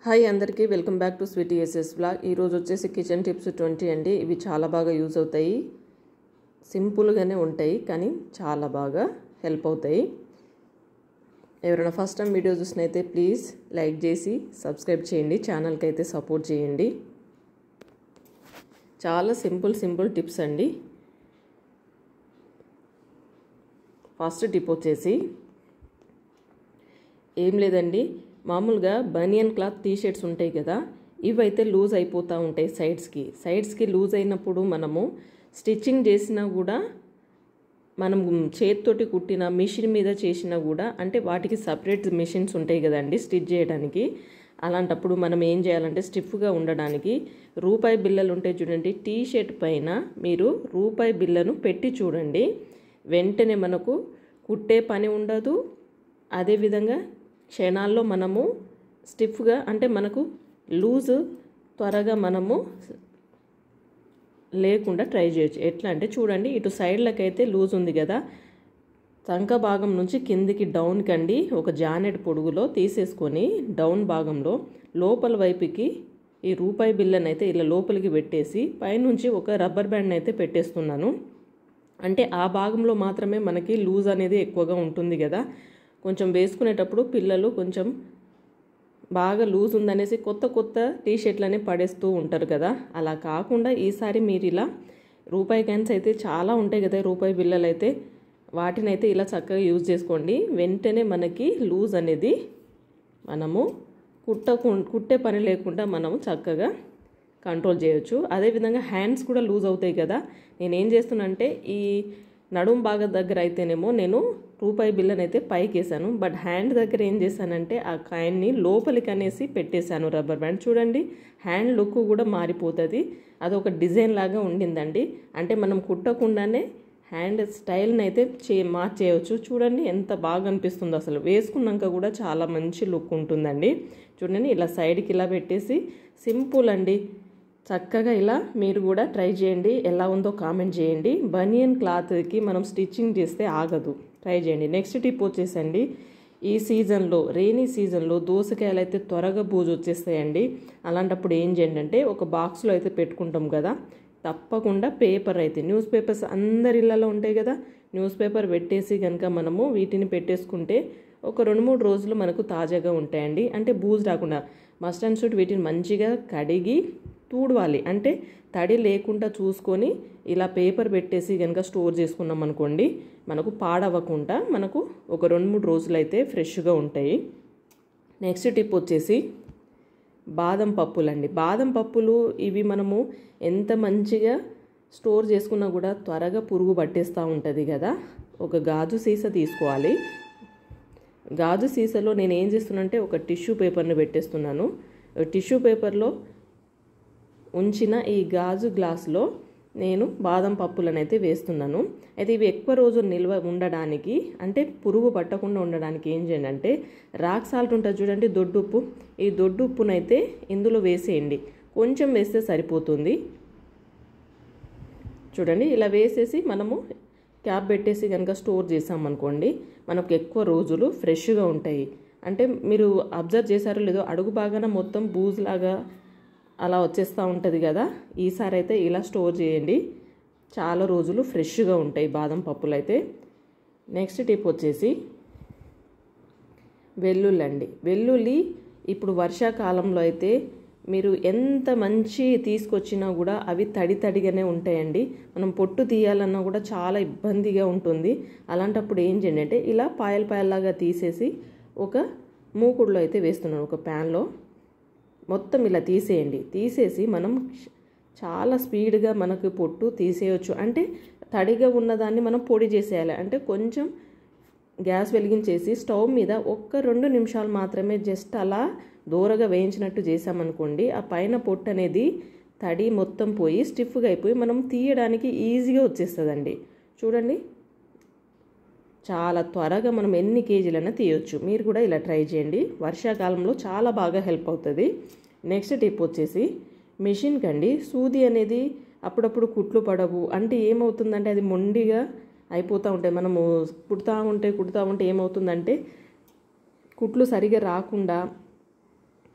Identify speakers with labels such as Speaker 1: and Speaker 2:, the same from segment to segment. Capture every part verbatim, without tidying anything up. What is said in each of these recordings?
Speaker 1: Hi అందరికీ welcome back to sweety SS blog. ఈరోజు వచ్చేసి కిచెన్ టిప్స్ ట్వంటీ అండి. ఇవి చాలా బాగా యూజ్ అవుతాయి, సింపుల్గానే ఉంటాయి కానీ చాలా బాగా హెల్ప్ అవుతాయి. ఎవరైనా ఫస్ట్ టైం వీడియో చూసినైతే ప్లీజ్ లైక్ చేసి సబ్స్క్రైబ్ చేయండి, ఛానల్కి అయితే సపోర్ట్ చేయండి. చాలా సింపుల్ సింపుల్ టిప్స్ అండి. ఫస్ట్ టిప్ వచ్చేసి ఏం లేదండి, మామూలుగా బనియన్ క్లాత్ టీ షర్ట్స్ ఉంటాయి కదా, ఇవైతే లూజ్ అయిపోతూ ఉంటాయి. సైడ్స్కి సైడ్స్కి లూజ్ అయినప్పుడు మనము స్టిచ్చింగ్ చేసినా కూడా, మనం చేతితోటి కుట్టిన మిషన్ మీద చేసినా కూడా, అంటే వాటికి సపరేట్ మిషన్స్ ఉంటాయి కదండి స్టిచ్ చేయడానికి. అలాంటప్పుడు మనం ఏం చేయాలంటే స్టిఫ్గా ఉండడానికి రూపాయి బిళ్ళలు ఉంటాయి చూడండి, టీ షర్ట్ పైన మీరు రూపాయి బిళ్ళను పెట్టి చూడండి. వెంటనే మనకు కుట్టే పని ఉండదు. అదేవిధంగా క్షణాల్లో మనము స్టిఫ్గా, అంటే మనకు లూజ్ త్వరగా మనము లేకుండా ట్రై చేయొచ్చు. ఎట్లా అంటే చూడండి, ఇటు సైడ్లకి అయితే లూజ్ ఉంది కదా, చంక భాగం నుంచి కిందికి డౌన్కి అండి ఒక జానెట్ పొడుగులో తీసేసుకొని డౌన్ భాగంలో లోపల వైపుకి ఈ రూపాయి బిళ్ళను అయితే ఇలా లోపలికి పెట్టేసి పైనుంచి ఒక రబ్బర్ బ్యాండ్ అయితే పెట్టేస్తున్నాను. అంటే ఆ భాగంలో మాత్రమే మనకి లూజ్ అనేది ఎక్కువగా ఉంటుంది కదా. కొంచెం వేసుకునేటప్పుడు పిల్లలు కొంచెం బాగా లూజ్ ఉందనేసి కొత్త కొత్త టీ షర్ట్లనే పడేస్తూ ఉంటారు కదా. అలా కాకుండా ఈసారి మీరు ఇలా రూపాయి క్యాన్స్ అయితే చాలా ఉంటాయి కదా, రూపాయి బిళ్ళలు అయితే, వాటిని అయితే ఇలా చక్కగా యూజ్ చేసుకోండి. వెంటనే మనకి లూజ్ అనేది మనము కుట్టకు కుట్టే పని లేకుండా మనము చక్కగా కంట్రోల్ చేయొచ్చు. అదేవిధంగా హ్యాండ్స్ కూడా లూజ్ అవుతాయి కదా. నేనేం చేస్తున్నానంటే ఈ నడుం భాగం దగ్గర అయితేనేమో నేను రూపాయి బిళ్ళని అయితే పైకి వేసాను, బట్ హ్యాండ్ దగ్గర ఏం చేశానంటే ఆ కాయిన్ని లోపలికి అనేసి పెట్టేశాను రబ్బర్ బ్యాండ్. చూడండి, హ్యాండ్ లుక్ కూడా మారిపోతుంది, అదొక డిజైన్ లాగా ఉండిందండి. అంటే మనం కుట్టకుండానే హ్యాండ్ స్టైల్ని అయితే చే మార్చేయవచ్చు. చూడండి ఎంత బాగా అనిపిస్తుందో, అసలు వేసుకున్నాక కూడా చాలా మంచి లుక్ ఉంటుందండి. చూడండి, ఇలా సైడ్కి ఇలా పెట్టేసి సింపుల్ అండి. చక్కగా ఇలా మీరు కూడా ట్రై చేయండి, ఎలా ఉందో కామెంట్ చేయండి. బనియన్ క్లాత్కి మనం స్టిచ్చింగ్ చేస్తే ఆగదు, ట్రై చేయండి. నెక్స్ట్ టిప్ వచ్చేసండి, ఈ సీజన్లో రెయినీ సీజన్లో దోసకాయలు అయితే త్వరగా బూజు వచ్చేస్తాయండి. అలాంటప్పుడు ఏం చేయండి అంటే ఒక బాక్స్లో అయితే పెట్టుకుంటాం కదా, తప్పకుండా పేపర్ అయితే న్యూస్ పేపర్స్ అందరి ఇళ్ళలో ఉంటాయి కదా, న్యూస్ పేపర్ పెట్టేసి కనుక మనము వీటిని పెట్టేసుకుంటే ఒక రెండు మూడు రోజులు మనకు తాజాగా ఉంటాయండి. అంటే బూజు రాకుండా మస్ట్ అండ్ షుడ్ వీటిని మంచిగా కడిగి తూడవాలి. అంటే తడి లేకుండా చూసుకొని ఇలా పేపర్ పెట్టేసి కనుక స్టోర్ చేసుకున్నాం అనుకోండి, మనకు పాడవకుండా మనకు ఒక రెండు మూడు రోజులు అయితే ఫ్రెష్గా ఉంటాయి. నెక్స్ట్ టిప్ వచ్చేసి బాదం పప్పులండి. బాదం పప్పులు ఇవి మనము ఎంత మంచిగా స్టోర్ చేసుకున్నా కూడా త్వరగా పురుగు పట్టేస్తూ ఉంటుంది కదా. ఒక గాజు సీసా తీసుకోవాలి. గాజు సీసాలో నేను ఏం చేస్తున్నానంటే ఒక టిష్యూ పేపర్ని పెట్టేస్తున్నాను. టిష్యూ పేపర్లో ఉంచిన ఈ గాజు గ్లాసులో నేను బాదం పప్పులను అయితే వేస్తున్నాను. అయితే ఇవి ఎక్కువ రోజులు నిల్వ ఉండడానికి, అంటే పురుగు పట్టకుండా ఉండడానికి ఏం చేయండి అంటే రాక్ సాల్ట్ ఉంటుంది చూడండి, దొడ్డుప్పు, ఈ దొడ్డుప్పునైతే ఇందులో వేసేయండి. కొంచెం వేస్తే సరిపోతుంది. చూడండి, ఇలా వేసేసి మనము క్యాప్ పెట్టేసి కనుక స్టోర్ చేసామనుకోండి, మనకు ఎక్కువ రోజులు ఫ్రెష్గా ఉంటాయి. అంటే మీరు అబ్జర్వ్ చేశారో లేదో, అడుగు బాగాన మొత్తం బూజులాగా అలా వచ్చేస్తూ ఉంటుంది కదా. ఈసారి అయితే ఇలా స్టోర్ చేయండి, చాలా రోజులు ఫ్రెష్గా ఉంటాయి బాదం పప్పులు అయితే. నెక్స్ట్ టిప్ వచ్చేసి వెల్లుల్లి అండి. వెల్లుల్లి ఇప్పుడు వర్షాకాలంలో అయితే మీరు ఎంత మంచి తీసుకొచ్చినా కూడా అవి తడి తడిగానే ఉంటాయండి. మనం పొట్టు తీయాలన్నా కూడా చాలా ఇబ్బందిగా ఉంటుంది. అలాంటప్పుడు ఏం చేయండి అంటే ఇలా పాయల పాయల్లాగా తీసేసి ఒక మూకుడులో అయితే వేస్తున్నాను. ఒక ప్యాన్లో మొత్తం ఇలా తీసేయండి. తీసేసి మనం చాలా స్పీడ్గా మనకు పొట్టు తీసేయచ్చు. అంటే తడిగా ఉన్నదాన్ని మనం పొడి చేసేయాలి. అంటే కొంచెం గ్యాస్ వెలిగించేసి స్టవ్ మీద ఒక్క రెండు నిమిషాలు మాత్రమే జస్ట్ అలా దూరగా వేయించినట్టు చేసామనుకోండి, ఆ పైన పొట్టు అనేది తడి మొత్తం పోయి స్టిఫ్గా అయిపోయి మనం తీయడానికి ఈజీగా వచ్చేస్తుందండి. చూడండి, చాలా త్వరగా మనం ఎన్ని కేజీలైనా తీయొచ్చు. మీరు కూడా ఇలా ట్రై చేయండి, వర్షాకాలంలో చాలా బాగా హెల్ప్ అవుతుంది. నెక్స్ట్ టిప్ వచ్చేసి మిషన్ కండి. సూది అనేది అప్పుడప్పుడు కుట్లు పడవు, అంటే ఏమవుతుందంటే అది మొండిగా అయిపోతూ ఉంటాయి. మనము కుడతా ఉంటే కుడతా ఉంటే ఏమవుతుందంటే కుట్లు సరిగా రాకుండా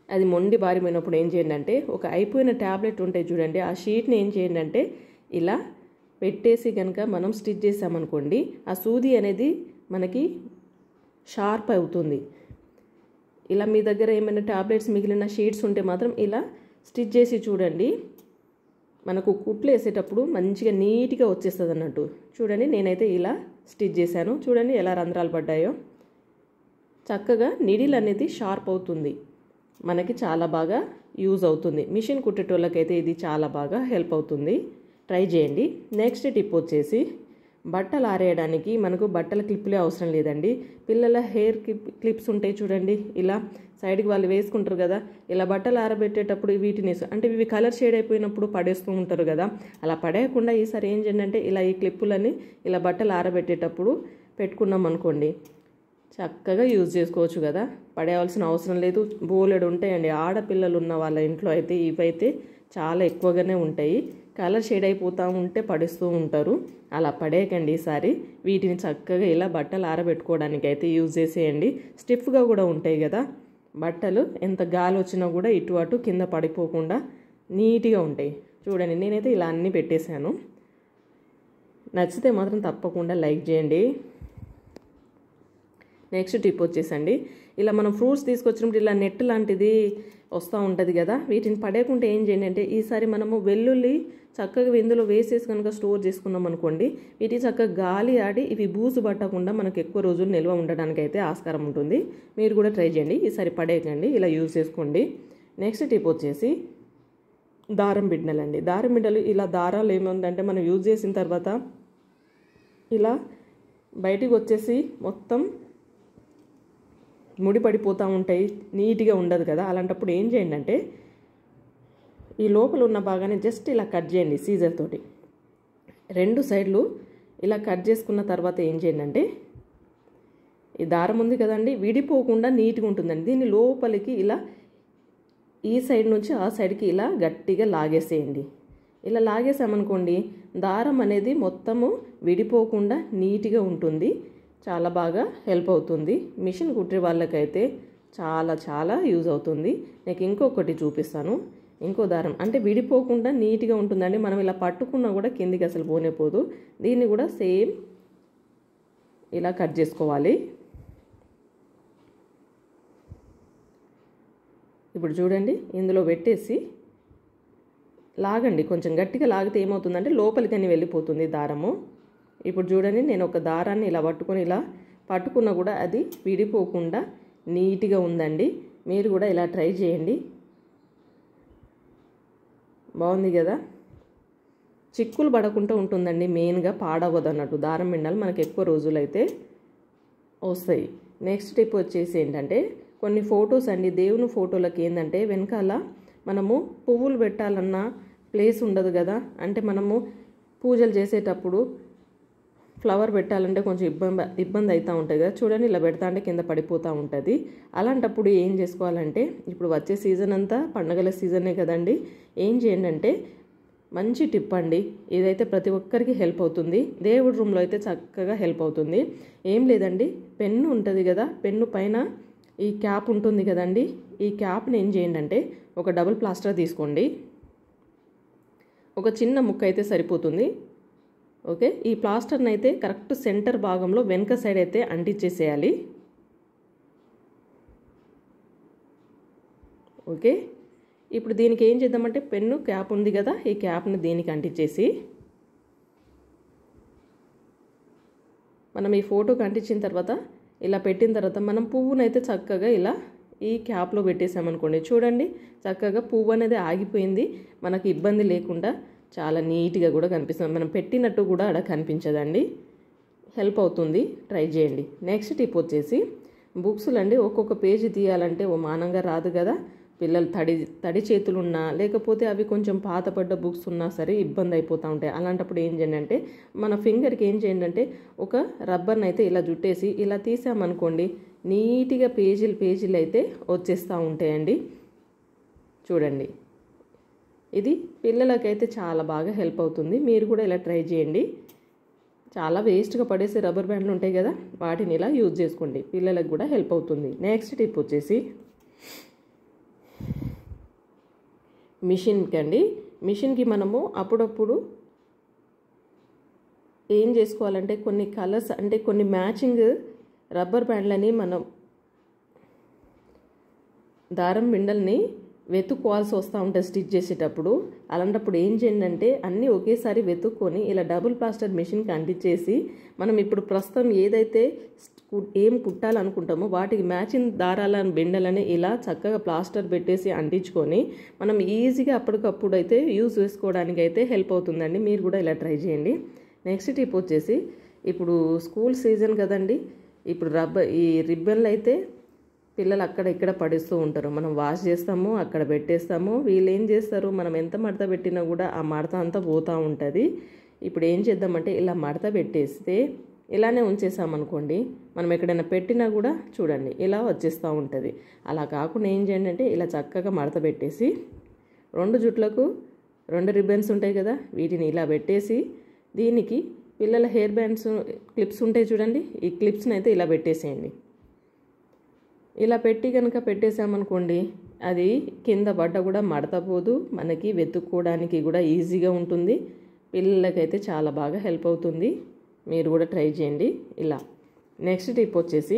Speaker 1: అది మొండి బారిపోయినప్పుడు ఏం చేయండి అంటే ఒక అయిపోయిన ట్యాబ్లెట్ ఉంటాయి చూడండి, ఆ షీట్ని ఏం చేయండి అంటే ఇలా పెట్టేసి కనుక మనం స్టిచ్ చేసామనుకోండి ఆ సూది అనేది మనకి షార్ప్ అవుతుంది. ఇలా మీ దగ్గర ఏమైనా ట్యాబ్లెట్స్ మిగిలిన షీట్స్ ఉంటే మాత్రం ఇలా స్టిచ్ చేసి చూడండి, మనకు కుట్లు వేసేటప్పుడు మంచిగా నీట్గా వచ్చేస్తుంది అన్నట్టు. చూడండి నేనైతే ఇలా స్టిచ్ చేశాను, చూడండి ఎలా రంధ్రాలు పడ్డాయో. చక్కగా నీడిల్ అనేది షార్ప్ అవుతుంది, మనకి చాలా బాగా యూజ్ అవుతుంది. మిషన్ కుట్టేటోళ్ళకైతే ఇది చాలా బాగా హెల్ప్ అవుతుంది, ట్రై చేయండి. నెక్స్ట్ టిప్ వచ్చేసి బట్టలు ఆరేయడానికి మనకు బట్టల క్లిప్లే అవసరం లేదండి. పిల్లల హెయిర్ క్లిప్ క్లిప్స్ ఉంటాయి చూడండి, ఇలా సైడ్కి వాళ్ళు వేసుకుంటారు కదా, ఇలా బట్టలు ఆరబెట్టేటప్పుడు వీటిని అంటే ఇవి కలర్ షేడ్ అయిపోయినప్పుడు పడేస్తూ ఉంటారు కదా, అలా పడేయకుండా ఈసారి ఏం చేయండి అంటే ఇలా ఈ క్లిప్పులని ఇలా బట్టలు ఆరబెట్టేటప్పుడు పెట్టుకున్నాం అనుకోండి చక్కగా యూజ్ చేసుకోవచ్చు కదా, పడేయాల్సిన అవసరం లేదు. బోలెడు ఉంటాయండి, ఆడపిల్లలు ఉన్న వాళ్ళ ఇంట్లో అయితే ఇవైతే చాలా ఎక్కువగానే ఉంటాయి. కలర్ షేడ్ అయిపోతూ ఉంటే పడేస్తూ ఉంటారు, అలా పడేయకండి. ఈసారి వీటిని చక్కగా ఇలా బట్టలు ఆరబెట్టుకోవడానికి అయితే యూజ్ చేసేయండి. స్టిఫ్గా కూడా ఉంటాయి కదా బట్టలు, ఎంత గాలి వచ్చినా కూడా ఇటు అటు కింద పడిపోకుండా నీట్గా ఉంటాయి. చూడండి నేనైతే ఇలా అన్నీ పెట్టేశాను. నచ్చితే మాత్రం తప్పకుండా లైక్ చేయండి. నెక్స్ట్ టిప్ వచ్చేసండి, ఇలా మనం ఫ్రూట్స్ తీసుకొచ్చినప్పుడు ఇలా నెట్ లాంటిది వస్తూ ఉంటుంది కదా, వీటిని పడేయకుండా ఏం చేయండి అంటే ఈసారి మనము వెల్లుల్లి చక్కగా ఇందులో వేసేసి కనుక స్టోర్ చేసుకున్నాం అనుకోండి, వీటి చక్కగా గాలి ఆడి ఇవి బూజు పట్టకుండా మనకు ఎక్కువ రోజులు నిల్వ ఉండడానికి అయితే ఆస్కారం ఉంటుంది. మీరు కూడా ట్రై చేయండి, ఈసారి పడేయకండి, ఇలా యూజ్ చేసుకోండి. నెక్స్ట్ టిప్ వచ్చేసి దారం బిడ్డలండి. దారం బిడ్డలు ఇలా దారాలు ఏముందంటే మనం యూజ్ చేసిన తర్వాత ఇలా బయటికి వచ్చేసి మొత్తం ముడి పడిపోతూ ఉంటాయి, నీట్గా ఉండదు కదా. అలాంటప్పుడు ఏం చేయండి అంటే ఈ లోపల ఉన్న భాగాన్ని జస్ట్ ఇలా కట్ చేయండి సీజర్ తోటి. రెండు సైడ్లు ఇలా కట్ చేసుకున్న తర్వాత ఏం చేయండి అంటే ఈ దారం ఉంది కదండి విడిపోకుండా నీట్గా ఉంటుందండి, దీన్ని లోపలికి ఇలా ఈ సైడ్ నుంచి ఆ సైడ్కి ఇలా గట్టిగా లాగేసేయండి. ఇలా లాగేసామనుకోండి దారం అనేది మొత్తము విడిపోకుండా నీట్గా ఉంటుంది, చాలా బాగా హెల్ప్ అవుతుంది. మిషన్ కుట్టే వాళ్ళకైతే చాలా చాలా యూజ్ అవుతుంది. నాకు ఇంకొకటి చూపిస్తాను, ఇంకో దారం అంటే విడిపోకుండా నీట్గా ఉంటుందండి. మనం ఇలా పట్టుకున్నా కూడా కిందికి అసలు పోనే పోదు. దీన్ని కూడా సేమ్ ఇలా కట్ చేసుకోవాలి. ఇప్పుడు చూడండి ఇందులో పెట్టేసి లాగండి, కొంచెం గట్టిగా లాగితే ఏమవుతుందంటే లోపలికని వెళ్ళిపోతుంది దారము. ఇప్పుడు చూడండి నేను ఒక దారాన్ని ఇలా పట్టుకొని ఇలా పట్టుకున్నా కూడా అది విడిపోకుండా నీట్గా ఉందండి. మీరు కూడా ఇలా ట్రై చేయండి, బాగుంది కదా. చిక్కులు పడకుండా ఉంటుందండి, మెయిన్గా పాడవద్దు అన్నట్టు. దారం బిండాలు మనకు ఎక్కువ రోజులైతే వస్తాయి. నెక్స్ట్ టిప్ వచ్చేసి ఏంటంటే కొన్ని ఫొటోస్ అండి, దేవుని ఫోటోలకి ఏంటంటే వెనకాల మనము పువ్వులు పెట్టాలన్న ప్లేస్ ఉండదు కదా, అంటే మనము పూజలు చేసేటప్పుడు ఫ్లవర్ పెట్టాలంటే కొంచెం ఇబ్బంది ఇబ్బంది అవుతూ ఉంటుంది కదా. చూడండి ఇలా పెడతా అంటే కింద పడిపోతూ ఉంటుంది. అలాంటప్పుడు ఏం చేసుకోవాలంటే ఇప్పుడు వచ్చే సీజన్ అంతా పండగల సీజనే కదండి, ఏం చేయండి అంటే మంచి టిప్ అండి, ఇదైతే ప్రతి ఒక్కరికి హెల్ప్ అవుతుంది. దేవుడి రూమ్లో అయితే చక్కగా హెల్ప్ అవుతుంది. ఏం లేదండి, పెన్ను ఉంటుంది కదా, పెన్ను పైన ఈ క్యాప్ ఉంటుంది కదండి, ఈ క్యాప్ని ఏం చేయండి అంటే ఒక డబుల్ ప్లాస్టర్ తీసుకోండి, ఒక చిన్న ముక్క అయితే సరిపోతుంది. ఓకే, ఈ ప్లాస్టర్ని అయితే కరెక్ట్ సెంటర్ భాగంలో వెనక సైడ్ అయితే అంటించేసేయాలి. ఓకే, ఇప్పుడు దీనికి ఏం చేద్దామంటే పెన్ను క్యాప్ ఉంది కదా, ఈ క్యాప్ని దీనికి అంటించేసి మనం ఈ ఫోటోకి అంటించిన తర్వాత ఇలా పెట్టిన తర్వాత మనం పువ్వునైతే చక్కగా ఇలా ఈ క్యాప్లో పెట్టేసామనుకోండి, చూడండి చక్కగా పువ్వు అనేది ఆగిపోయింది, మనకి ఇబ్బంది లేకుండా చాలా నీట్గా కూడా కనిపిస్తుంది. మనం పెట్టినట్టు కూడా అక్కడ కనిపించదండి, హెల్ప్ అవుతుంది, ట్రై చేయండి. నెక్స్ట్ టిప్ వచ్చేసి బుక్స్లు అండి, ఒక్కొక్క పేజీ తీయాలంటే ఓ మానంగా రాదు కదా, పిల్లలు తడి తడి చేతులు ఉన్నా లేకపోతే అవి కొంచెం పాతపడ్డ బుక్స్ ఉన్నా సరే ఇబ్బంది అయిపోతూ ఉంటాయి. అలాంటప్పుడు ఏం చేయండి అంటే మన ఫింగర్కి ఏం చేయండి అంటే ఒక రబ్బర్ని అయితే ఇలా జుట్టేసి ఇలా తీసామనుకోండి, నీట్గా పేజీలు పేజీలు అయితే వచ్చేస్తూ ఉంటాయండి. చూడండి, ఇది పిల్లలకైతే చాలా బాగా హెల్ప్ అవుతుంది. మీరు కూడా ఇలా ట్రై చేయండి. చాలా వేస్ట్గా పడేసే రబ్బర్ బ్యాండ్లు ఉంటాయి కదా, వాటిని ఇలా యూజ్ చేసుకోండి, పిల్లలకు కూడా హెల్ప్ అవుతుంది. నెక్స్ట్ టిప్ వచ్చేసి మిషన్కి అండి. మిషన్కి మనము అప్పుడప్పుడు ఏం చేసుకోవాలంటే కొన్ని కలర్స్ అంటే కొన్ని మ్యాచింగ్ రబ్బర్ బ్యాండ్లని మనం దారం బిండల్ని వెతుక్కోవాల్సి వస్తూ ఉంటుంది స్టిచ్ చేసేటప్పుడు. అలాంటప్పుడు ఏం చేయండి అంటే అన్నీ ఒకేసారి వెతుక్కొని ఇలా డబుల్ ప్లాస్టర్ మిషన్కి అంటించేసి మనం ఇప్పుడు ప్రస్తుతం ఏదైతే ఏం కుట్టాలనుకుంటామో వాటికి మ్యాచింగ్ దారాల బిండలని ఇలా చక్కగా ప్లాస్టర్ పెట్టేసి అంటించుకొని మనం ఈజీగా అప్పటికప్పుడు అయితే యూజ్ చేసుకోవడానికి అయితే హెల్ప్ అవుతుందండి. మీరు కూడా ఇలా ట్రై చేయండి. నెక్స్ట్ టిప్ వచ్చేసి ఇప్పుడు స్కూల్ సీజన్ కదండి. ఇప్పుడు రబ్బర్ ఈ రిబ్బన్లు అయితే పిల్లలు అక్కడ ఇక్కడ పడేస్తూ ఉంటారు. మనం వాష్ చేస్తాము, అక్కడ పెట్టేస్తాము. వీళ్ళు ఏం చేస్తారు, మనం ఎంత మడత పెట్టినా కూడా ఆ మడత అంతా పోతూ ఉంటుంది. ఇప్పుడు ఏం చేద్దామంటే ఇలా మడత పెట్టేస్తే ఇలానే ఉంచేసామనుకోండి, మనం ఎక్కడైనా పెట్టినా కూడా చూడండి ఇలా వచ్చేస్తూ ఉంటుంది. అలా కాకుండా ఏం చేయండి అంటే ఇలా చక్కగా మడత పెట్టేసి రెండు జుట్లకు రెండు రిబ్బన్స్ ఉంటాయి కదా, వీటిని ఇలా పెట్టేసి దీనికి పిల్లల హెయిర్ బ్యాండ్స్ క్లిప్స్ ఉంటాయి చూడండి, ఈ క్లిప్స్ని అయితే ఇలా పెట్టేసేయండి. ఇలా పెట్టి కనుక పెట్టేసామనుకోండి అది కింద పడ్డ కూడా మడతపోదు, మనకి వెతుక్కోవడానికి కూడా ఈజీగా ఉంటుంది. పిల్లలకైతే చాలా బాగా హెల్ప్ అవుతుంది. మీరు కూడా ట్రై చేయండి ఇలా. నెక్స్ట్ టిప్ వచ్చేసి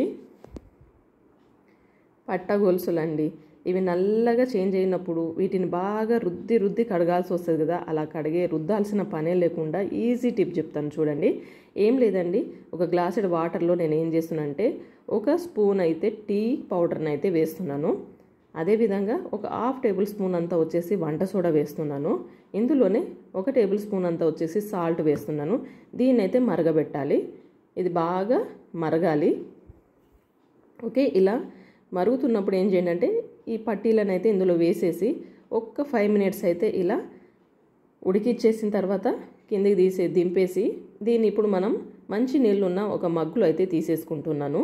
Speaker 1: పట్ట గొలుసులు అండి. ఇవి నల్లగా చేంజ్ అయినప్పుడు వీటిని బాగా రుద్ది రుద్ది కడగాల్సి వస్తుంది కదా, అలా కడిగే రుద్దాల్సిన పనే లేకుండా ఈజీ టిప్ చెప్తాను చూడండి. ఏం లేదండి, ఒక గ్లాసెడ్ వాటర్లో నేను ఏం చేస్తున్నానంటే ఒక స్పూన్ అయితే టీ పౌడర్ని అయితే వేస్తున్నాను. అదేవిధంగా ఒక హాఫ్ టేబుల్ స్పూన్ అంతా వచ్చేసి వంట సోడా వేస్తున్నాను. ఇందులోనే ఒక టేబుల్ స్పూన్ అంతా వచ్చేసి సాల్ట్ వేస్తున్నాను. దీన్ని అయితే మరగబెట్టాలి. ఇది బాగా మరగాలి. ఓకే, ఇలా మరుగుతున్నప్పుడు ఏం చేయండి అంటే ఈ పట్టీలను అయితే ఇందులో వేసేసి ఒక్క ఫైవ్ మినిట్స్ అయితే ఇలా ఉడికిచ్చేసిన తర్వాత కిందికి తీసే దింపేసి దీన్ని ఇప్పుడు మనం మంచి నీళ్ళున్న ఒక మగ్గులో అయితే తీసేసుకుంటున్నాను.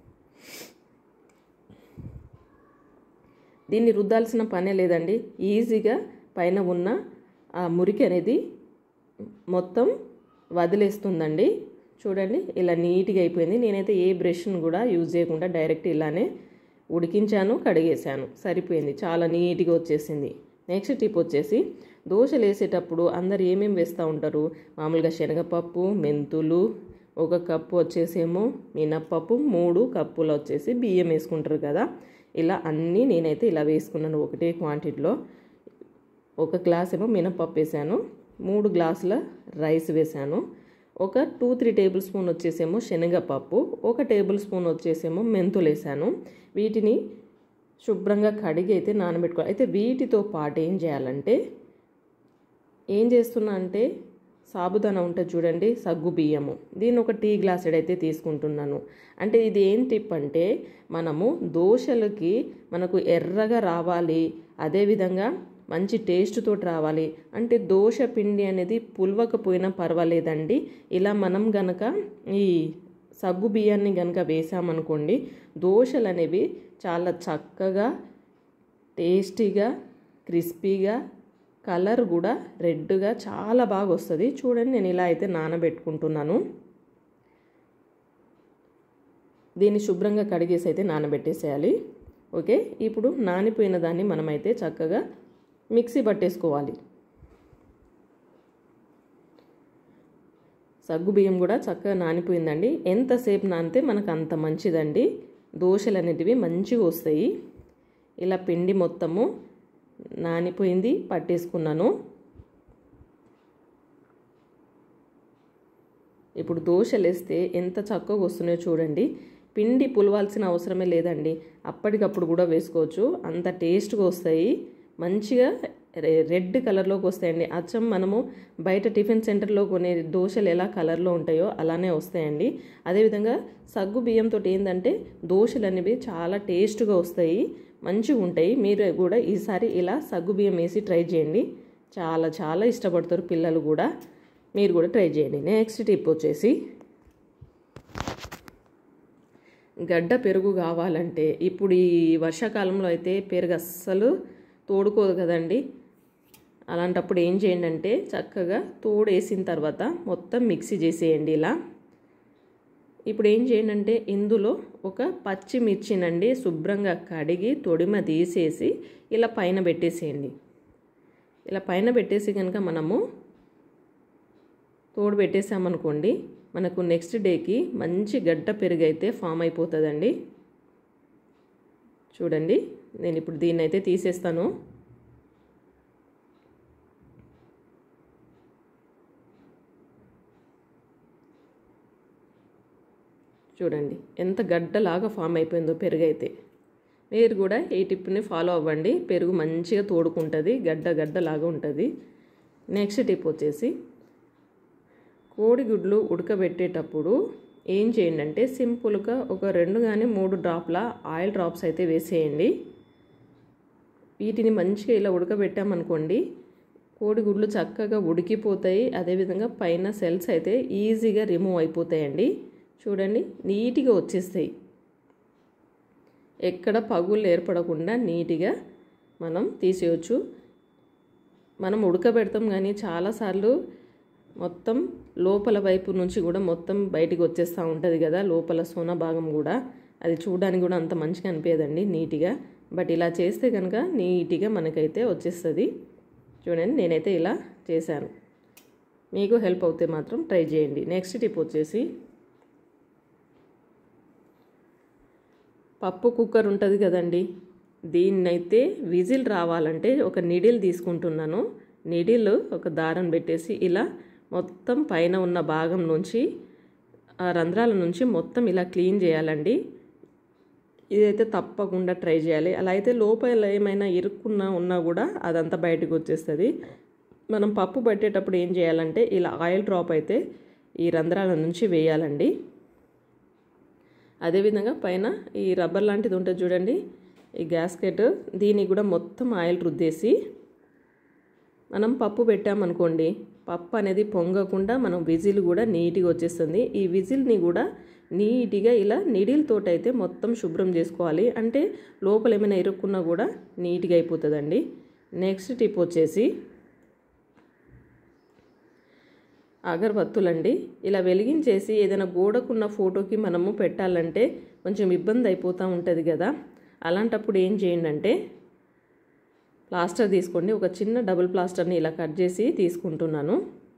Speaker 1: దీన్ని రుద్దాల్సిన పనే లేదండి, ఈజీగా పైన ఉన్న ఆ మురికి అనేది మొత్తం వదిలేస్తుందండి. చూడండి ఇలా నీట్గా అయిపోయింది. నేనైతే ఏ బ్రష్ను కూడా యూజ్ చేయకుండా డైరెక్ట్ ఇలానే ఉడికించాను, కడిగేశాను, సరిపోయింది, చాలా నీట్గా వచ్చేసింది. నెక్స్ట్ టిప్ వచ్చేసి దోశలు వేసేటప్పుడు అందరు ఏమేమి వేస్తూ ఉంటారు, మామూలుగా శనగపప్పు, మెంతులు, ఒక కప్పు వచ్చేసేమో మినప్పప్పు, మూడు కప్పులు వచ్చేసి బియ్యం వేసుకుంటారు కదా. ఇలా అన్నీ నేనైతే ఇలా వేసుకున్నాను ఒకటే క్వాంటిటీలో. ఒక గ్లాస్ ఏమో మినప్పప్పు వేసాను, మూడు గ్లాసుల రైస్ వేసాను, ఒక టూ త్రీ టేబుల్ స్పూన్ వచ్చేసేమో శనగపప్పు, ఒక టేబుల్ స్పూన్ వచ్చేసేమో మెంతులు వేసాను. వీటిని శుభ్రంగా కడిగి అయితే నానబెట్టుకోవాలి. అయితే వీటితో పాటు ఏం చేయాలంటే ఏం చేస్తున్నా అంటే సాబుదానా ఉంటుంది చూడండి, సగ్గు బియ్యము, దీన్ని ఒక టీ గ్లాసెడ్ అయితే తీసుకుంటున్నాను. అంటే ఇది ఏం టిప్ అంటే మనము దోశలకి మనకు ఎర్రగా రావాలి, అదేవిధంగా మంచి టేస్ట్ తోటి రావాలి అంటే దోశ పిండి అనేది పులవకపోయినా పర్వాలేదండి. ఇలా మనం గనక ఈ సగ్గు బియ్యాన్ని గనక వేసామనుకోండి దోశలు అనేవి చాలా చక్కగా టేస్టీగా క్రిస్పీగా కలర్ కూడా రెడ్గా చాలా బాగా వస్తుంది. చూడండి నేను ఇలా అయితే నానబెట్టుకుంటున్నాను. దీన్ని శుభ్రంగా కడిగేసి అయితే నానబెట్టేసేయాలి. ఓకే, ఇప్పుడు నానిపోయిన దాన్ని మనమైతే చక్కగా మిక్సీ పట్టేసుకోవాలి. సగ్గు బియ్యం కూడా చక్కగా నానిపోయిందండి. ఎంతసేపు నానితే మనకు అంత మంచిదండి, దోశలు అనేటివి మంచిగా వస్తాయి. ఇలా పిండి మొత్తము నానిపోయింది, పట్టేసుకున్నాను. ఇప్పుడు దోశలు వేస్తే ఎంత చక్కగా వస్తున్నాయో చూడండి. పిండి పులవాల్సిన అవసరమే లేదండి, అప్పటికప్పుడు కూడా వేసుకోవచ్చు, అంత టేస్ట్గా వస్తాయి, మంచిగా రెడ్ కలర్లోకి వస్తాయండి. అచ్చం మనము బయట టిఫిన్ సెంటర్లో కొనే దోశలు ఎలా కలర్లో ఉంటాయో అలానే వస్తాయండి. అదేవిధంగా సగ్గు బియ్యంతో ఏంటంటే దోశలు అనేవి చాలా టేస్ట్గా వస్తాయి, మంచిగా ఉంటాయి. మీరు కూడా ఈసారి ఇలా సగ్గు బియ్యం వేసి ట్రై చేయండి, చాలా చాలా ఇష్టపడతారు పిల్లలు కూడా. మీరు కూడా ట్రై చేయండి. నెక్స్ట్ టిప్ వచ్చేసి గడ్డ పెరుగు కావాలంటే ఇప్పుడు ఈ వర్షాకాలంలో అయితే పెరుగు అస్సలు తోడుకోదు కదండి. అలాంటప్పుడు ఏం చేయండి అంటే చక్కగా తోడు వేసిన తర్వాత మొత్తం మిక్సీ చేసేయండి ఇలా. ఇప్పుడు ఏం చేయండి అంటే ఇందులో ఒక పచ్చిమిర్చినండి శుభ్రంగా కడిగి తొడిమ తీసేసి ఇలా పైన పెట్టేసేయండి. ఇలా పైన పెట్టేసి కనుక మనము తోడు పెట్టేసామనుకోండి, మనకు నెక్స్ట్ డేకి మంచి గడ్డ పెరుగు అయితే ఫామ్ అయిపోతుందండి. చూడండి, నేను ఇప్పుడు దీన్ని అయితే తీసేస్తాను. చూడండి ఎంత గడ్డలాగా ఫామ్ అయిపోయిందో పెరుగు అయితే. మీరు కూడా ఈ టిప్ని ఫాలో అవ్వండి, పెరుగు మంచిగా తోడుకుంటుంది, గడ్డ గడ్డలాగా ఉంటుంది. నెక్స్ట్ టిప్ వచ్చేసి కోడిగుడ్లు ఉడకబెట్టేటప్పుడు ఏం చేయండి అంటే సింపుల్గా ఒక రెండు కానీ మూడు డ్రాప్ల ఆయిల్ డ్రాప్స్ అయితే వేసేయండి. వీటిని మంచిగా ఇలా ఉడకబెట్టామనుకోండి, కోడిగుడ్లు చక్కగా ఉడికిపోతాయి. అదేవిధంగా పైన సెల్స్ అయితే ఈజీగా రిమూవ్ అయిపోతాయండి. చూడండి, నీట్గా వచ్చేస్తాయి. ఎక్కడ పగుళ్ళు ఏర్పడకుండా నీట్గా మనం తీసేయచ్చు. మనం ఉడకబెడతాం కానీ చాలాసార్లు మొత్తం లోపల వైపు నుంచి కూడా మొత్తం బయటికి వచ్చేస్తూ ఉంటుంది కదా, లోపల సోన భాగం కూడా. అది చూడడానికి కూడా అంత మంచిగా అనిపించదండి నీట్గా. బట్ ఇలా చేస్తే కనుక నీట్గా మనకైతే వచ్చేస్తుంది. చూడండి, నేనైతే ఇలా చేశాను. మీకు హెల్ప్ అవుతే మాత్రం ట్రై చేయండి. నెక్స్ట్ టిప్ వచ్చేసి పప్పు కుక్కర్ ఉంటుంది కదండి, దీన్నైతే విజిల్ రావాలంటే ఒక నీడిల్ తీసుకుంటున్నాను. నీడిల్ ఒక దారం పెట్టేసి ఇలా మొత్తం పైన ఉన్న భాగం నుంచి ఆ రంధ్రాల నుంచి మొత్తం ఇలా క్లీన్ చేయాలండి. ఇదైతే తప్పకుండా ట్రై చేయాలి. అలా అయితే లోపల ఏమైనా ఇరుక్కున్నా ఉన్నా కూడా అదంతా బయటకు వచ్చేస్తుంది. మనం పప్పు పట్టేటప్పుడు ఏం చేయాలంటే ఇలా ఆయిల్ డ్రాప్ అయితే ఈ రంధ్రాల నుంచి వేయాలండి. అదేవిధంగా పైన ఈ రబ్బర్ లాంటిది ఉంటుంది చూడండి, ఈ గ్యాస్కెట్, దీనికి కూడా మొత్తం ఆయిల్ రుద్దేసి మనం పప్పు పెట్టామనుకోండి, పప్పు అనేది పొంగకుండా మనం విజిల్ కూడా నీట్గా వచ్చేస్తుంది. ఈ విజిల్ని కూడా నీట్గా ఇలా నీడిల్తో అయితే మొత్తం శుభ్రం చేసుకోవాలి. అంటే లోపల ఏమైనా ఇరుక్కున్నా కూడా నీట్గా అయిపోతుందండి. నెక్స్ట్ టిప్ వచ్చేసి అగరబత్తులండి. ఇలా వెలిగించేసి ఏదైనా గోడకున్న ఫోటోకి మనము పెట్టాలంటే కొంచెం ఇబ్బంది అయిపోతూ ఉంటుంది కదా, అలాంటప్పుడు ఏం చేయండి అంటే ప్లాస్టర్ తీసుకోండి. ఒక చిన్న డబుల్ ప్లాస్టర్ని ఇలా కట్ చేసి తీసుకుంటున్నాను.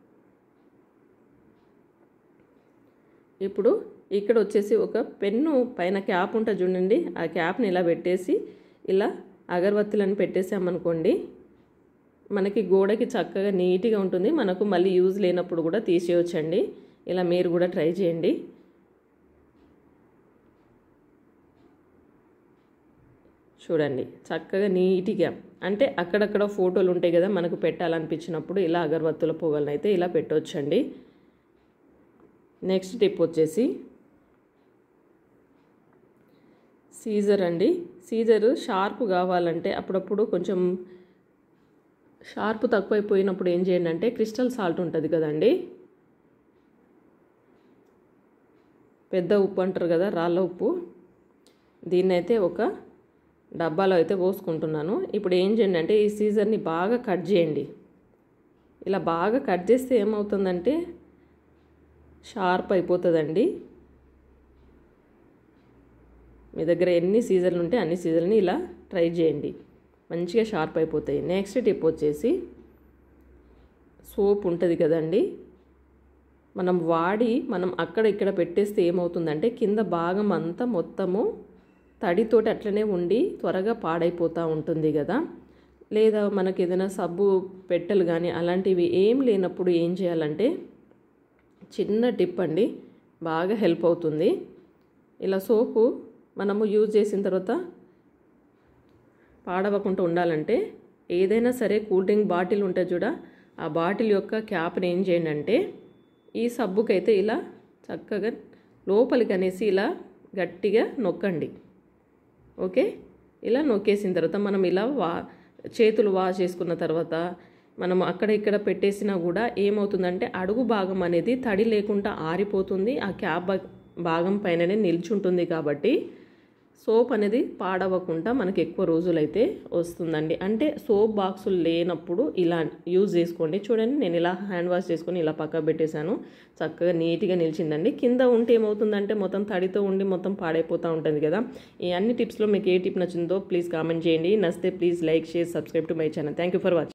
Speaker 1: ఇప్పుడు ఇక్కడ వచ్చేసి ఒక పెన్ను పైన క్యాప్ ఉంటుంది చూడండి, ఆ క్యాప్ని ఇలా పెట్టేసి ఇలా అగరబత్తులను పెట్టేసామనుకోండి, మనకి గోడకి చక్కగా నీట్గా ఉంటుంది. మనకు మళ్ళీ యూజ్ లేనప్పుడు కూడా తీసేయొచ్చండి. ఇలా మీరు కూడా ట్రై చేయండి. చూడండి, చక్కగా నీట్గా, అంటే అక్కడక్కడ ఫోటోలు ఉంటాయి కదా మనకు పెట్టాలనిపించినప్పుడు ఇలా అగరబత్తుల పొగలను అయితే ఇలా పెట్టవచ్చండి. నెక్స్ట్ టిప్ వచ్చేసి సీజర్ అండి. సీజరు షార్ప్ కావాలంటే అప్పుడప్పుడు కొంచెం షార్ప్ తక్కువైపోయినప్పుడు ఏం చేయండి అంటే క్రిస్టల్ సాల్ట్ ఉంటుంది కదండి, పెద్ద ఉప్పు అంటారు కదా, రాళ్ళ ఉప్పు, దీన్నైతే ఒక డబ్బాలో అయితే పోసుకుంటున్నాను. ఇప్పుడు ఏం చేయండి అంటే ఈ సీజర్ని బాగా కట్ చేయండి. ఇలా బాగా కట్ చేస్తే ఏమవుతుందంటే షార్ప్ అయిపోతుందండి. మీ దగ్గర ఎన్ని సీజర్లు ఉంటే అన్ని సీజర్ని ఇలా ట్రై చేయండి, మంచిగా షార్ప్ అయిపోతాయి. నెక్స్ట్ టిప్ వచ్చేసి సోప్ ఉంటుంది కదండి, మనం వాడి మనం అక్కడ ఇక్కడ పెట్టేస్తే ఏమవుతుందంటే కింద భాగం అంతా మొత్తము తడితోటి అట్లనే ఉండి త్వరగా పాడైపోతూ ఉంటుంది కదా. లేదా మనకి ఏదైనా సబ్బు పెట్టెలు కానీ అలాంటివి ఏం లేనప్పుడు ఏం చేయాలంటే చిన్న టిప్ అండి, బాగా హెల్ప్ అవుతుంది. ఇలా సోపు మనము యూజ్ చేసిన తర్వాత పాడవకుండా ఉండాలంటే ఏదైనా సరే కూల్ డ్రింక్ బాటిల్ ఉంటుంది చూడ, ఆ బాటిల్ యొక్క క్యాప్ని ఏం చేయండి అంటే ఈ సబ్బుకైతే ఇలా చక్కగా లోపలికి అనేసి ఇలా గట్టిగా నొక్కండి. ఓకే, ఇలా నొక్కేసిన తర్వాత మనం ఇలా వా చేతులు వాష్ చేసుకున్న తర్వాత మనం అక్కడ ఇక్కడ పెట్టేసినా కూడా ఏమవుతుందంటే అడుగు భాగం అనేది తడి లేకుండా ఆరిపోతుంది, ఆ క్యాప్ భాగం పైననే నిల్చుంటుంది. కాబట్టి సోప్ అనేది పాడవకుండా మనకి ఎక్కువ రోజులైతే వస్తుందండి. అంటే సోప్ బాక్సులు లేనప్పుడు ఇలా యూజ్ చేసుకోండి. చూడండి, నేను ఇలా హ్యాండ్ వాష్ చేసుకొని ఇలా పక్కకు పెట్టేశాను, చక్కగా నీట్గా నిలిచిందండి. కింద ఉంటే ఏమవుతుందంటే మొత్తం తడితో ఉండి మొత్తం పాడైపోతూ ఉంటుంది కదా. ఈ అన్ని టిప్స్లో మీకు ఏ టిప్ నచ్చిందో ప్లీజ్ కామెంట్ చేయండి. నచ్చితే please like, share, subscribe to my channel. Thank you for watching.